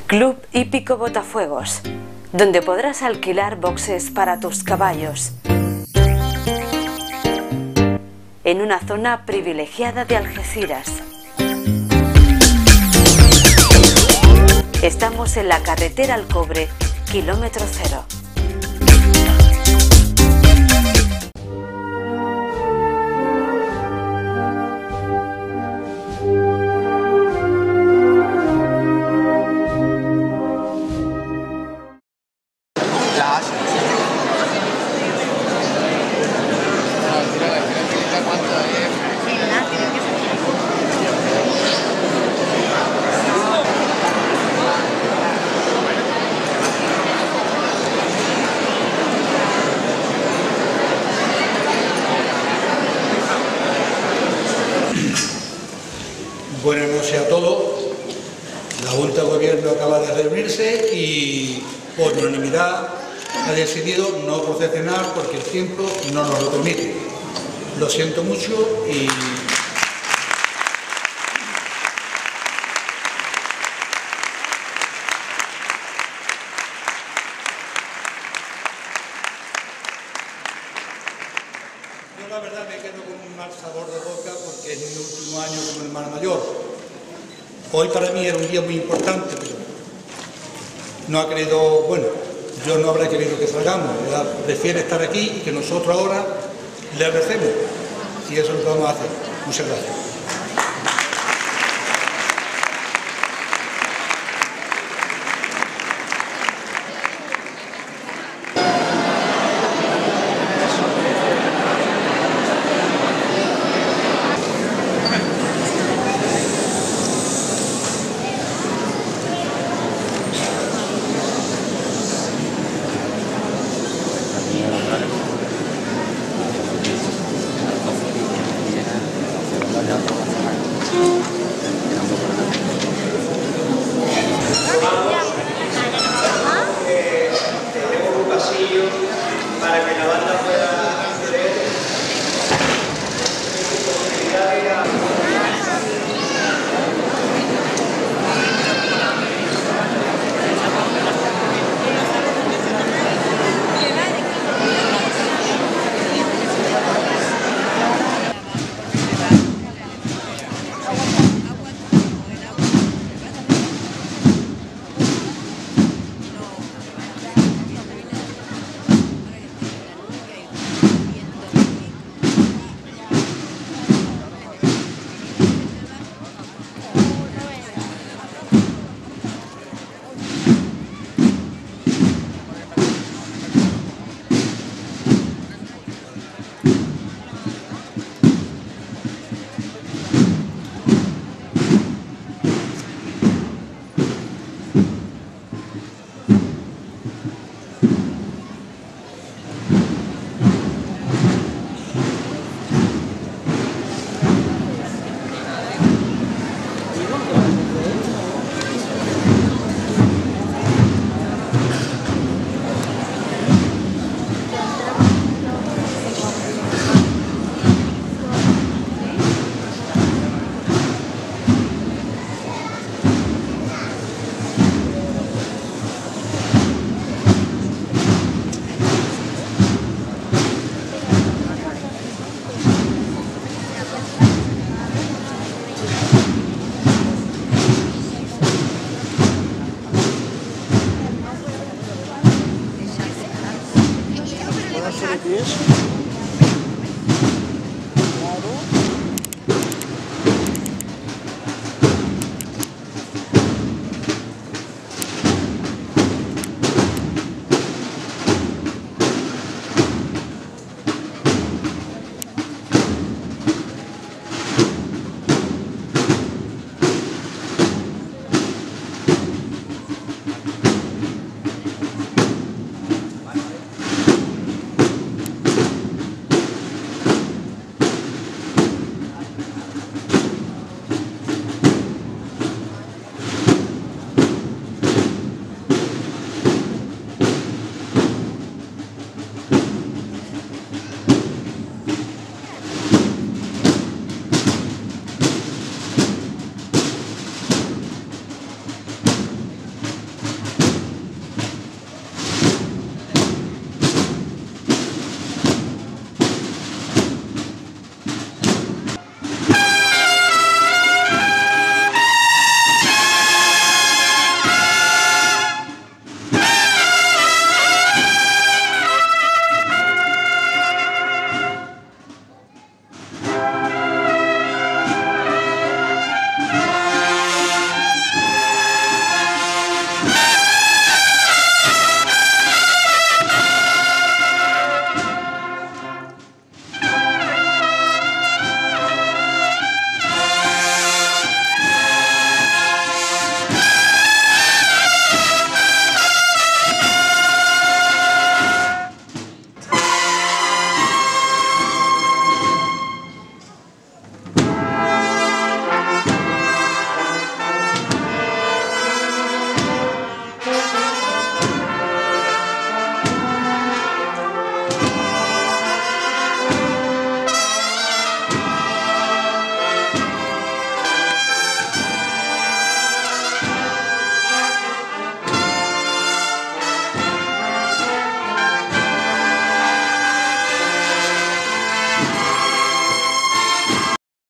Club Hípico Botafuegos, donde podrás alquilar boxes para tus caballos. En una zona privilegiada de Algeciras. Estamos en la carretera al Cobre, kilómetro 0. Buenas noches a todos. La Junta de Gobierno acaba de reunirse y por unanimidad ha decidido no procesionar porque el tiempo no nos lo permite. Lo siento mucho y... Yo la verdad me quedo con un mal sabor de boca porque es mi último año como hermano mayor. Hoy para mí era un día muy importante, pero no ha querido, bueno, yo no habrá querido que salgamos, ¿verdad? Prefiere estar aquí y que nosotros ahora le recemos. Y eso es lo que vamos a hacer. Muchas gracias. Tenemos un pasillo para que la banda pueda acceder. Buenas noches.